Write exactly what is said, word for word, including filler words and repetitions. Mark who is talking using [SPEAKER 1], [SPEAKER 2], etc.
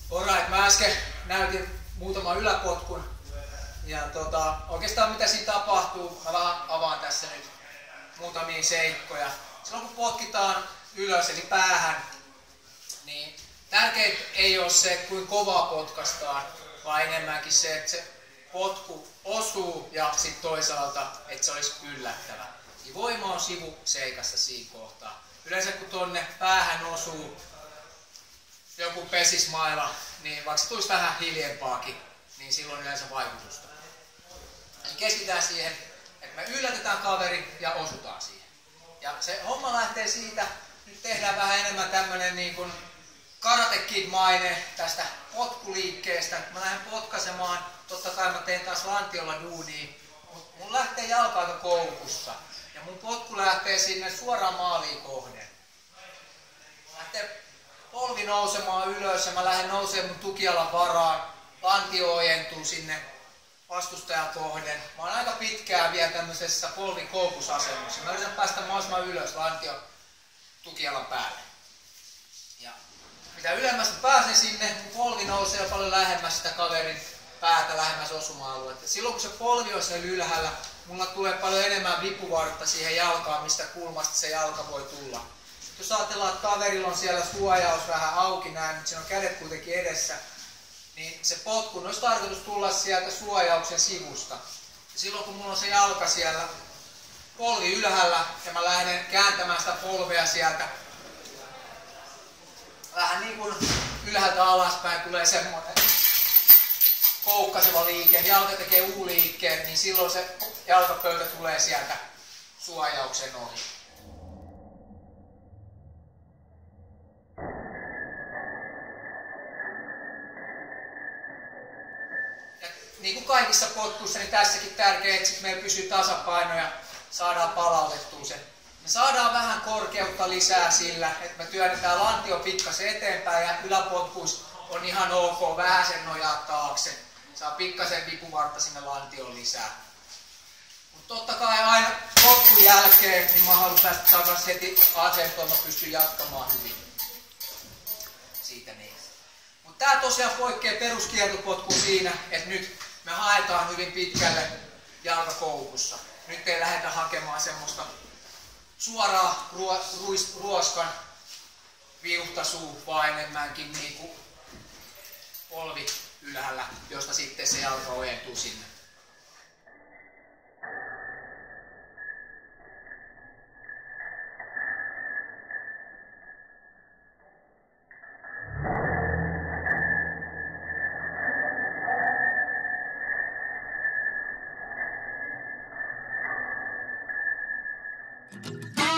[SPEAKER 1] Alright, mä äsken näytin muutaman yläpotkun. Ja tota, oikeastaan mitä siinä tapahtuu, mä vähän avaan tässä nyt muutamia seikkoja. Silloin kun potkitaan ylös eli päähän, niin tärkeintä ei ole se, kuinka kovaa potkastaan, vaan enemmänkin se, että se potku osuu ja sitten toisaalta, että se olisi yllättävä. Niin voima on sivuseikassa siinä kohtaa. Yleensä kun tonne päähän osuu joku pesismaila, niin vaikka se tulisi vähän hiljempaakin, niin silloin yleensä vaikutusta. Eli keskitytään siihen, että me yllätetään kaveri ja osutaan siihen. Ja se homma lähtee siitä, nyt tehdään vähän enemmän tämmönen niin kuin Karate Kid-maine tästä potkuliikkeestä. Mä lähden potkasemaan, totta kai mä teen taas lantiolla duunia, mutta mun lähtee jalka aika koukussa. Ja mun potku lähtee sinne suoraan maaliin kohden. Lähtee polvi nousemaan ylös ja mä lähden nousemaan mun tukialan varaan. Lantio ojentuu sinne vastustajan kohden. Mä oon aika pitkään vielä tämmöisessä polvikoukusasennossa. Mä yritän päästä mahdollisimman ylös lantio tukialan päälle. Ja mitä ylemmäs mä pääsen sinne, mun polvi nousee paljon lähemmäs sitä kaverin päätä, lähemmäs osuma-aluetta. Silloin kun se polvi on siellä ylhäällä, mulla tulee paljon enemmän vipuvartta siihen jalkaan, mistä kulmasta se jalka voi tulla. Sitten jos ajatellaan, että kaverilla on siellä suojaus vähän auki näin, mutta siinä on kädet kuitenkin edessä, niin se potku olisi tarkoitus tulla sieltä suojauksen sivusta. Ja silloin kun mulla on se jalka siellä polvi ylhäällä ja mä lähden kääntämään sitä polvea sieltä vähän niin kuin ylhäältä alaspäin tulee semmoinen koukkaseva liike, jalka tekee U-liikkeen, niin silloin se jalkapöytä tulee sieltä suojauksen ohi. Ja niin kuin kaikissa potkuissa, niin tässäkin tärkeää, että meillä pysyy tasapaino ja saadaan palautettua se. Me saadaan vähän korkeutta lisää sillä, että me työnnetään lantio pikkasen eteenpäin ja yläpotkuissa on ihan ok vähän sen nojaa taakse. Saa pikkasen vipuvartta sinne lantioon lisää. Mutta totta kai aina potkun jälkeen niin mä haluan päästä takaisin heti asentoon, mä pystyn jatkamaan hyvin. Siitä niin. Mutta tää tosiaan poikkeaa peruskiertopotkuun siinä, että nyt me haetaan hyvin pitkälle jalkakoukussa. Nyt ei lähdetä hakemaan semmoista suoraa ruo, ruis, ruoskan viuhtasuu, vaan enemmänkin niinku polvi ylhäällä, josta sitten se jalka ojentuu sinne.
[SPEAKER 2] Bye.